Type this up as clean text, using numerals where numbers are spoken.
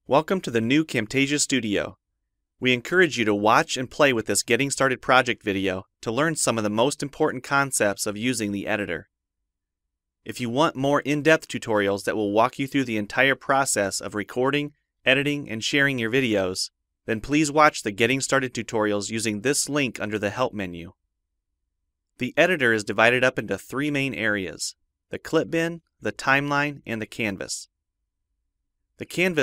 Welcome to the new Camtasia Studio. We encourage you to watch and play with this Getting Started project video to learn some of the most important concepts of using the editor. If you want more in-depth tutorials that will walk you through the entire process of recording, editing, and sharing your videos, then please watch the Getting Started tutorials using this link under the Help menu. The editor is divided up into three main areas: the clip bin, the timeline, and the canvas. The canvas